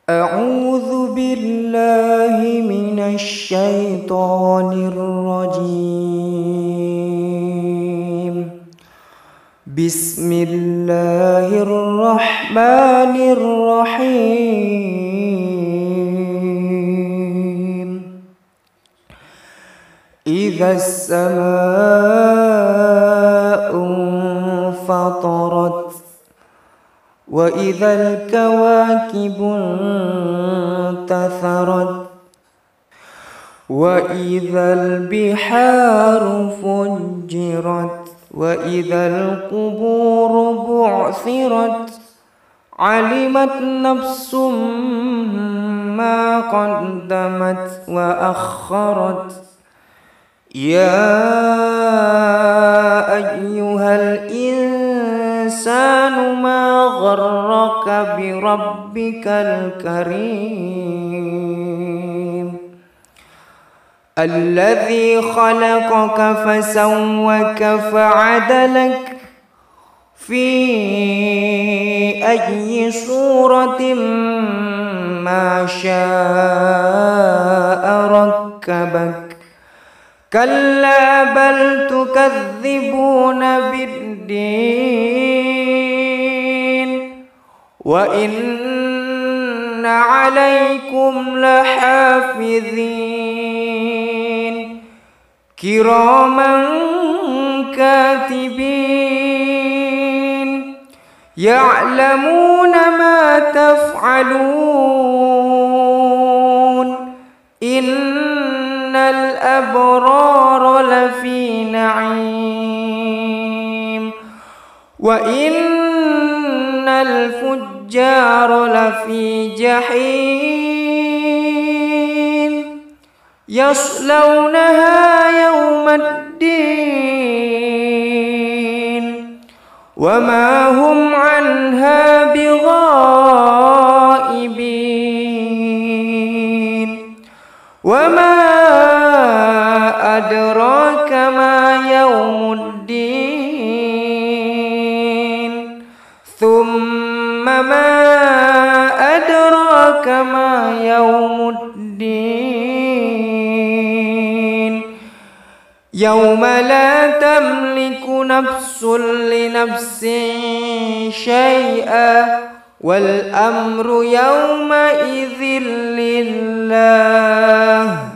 أعوذ بالله من الشيطان الرجيم. بسم الله الرحمن الرحيم. إذا السماء انفطرت وإذا الكواكب انتثرت وإذا البحار فجرت وإذا القبور بعثرت علمت نفس ما قدمت وأخرت. يا أيها الإنسان ما غرك بربك الكريم الذي خلقك فسوك فعدلك في أي صورة ما شاء ركبك. كلا بل تكذبون بالدين وإن عليكم لحافظين كراما كاتبين يعلمون ما تفعلون. إن الأبرار لفي نعيم وإن الفجار لفي جحيم يصلونها يوم الدين وما هم عنها بغائبين. وما أدراك ما يوم الدين ثم ما أدراك ما يوم الدين يوم لا تملك نفس لنفس شيئا والأمر يومئذ لله.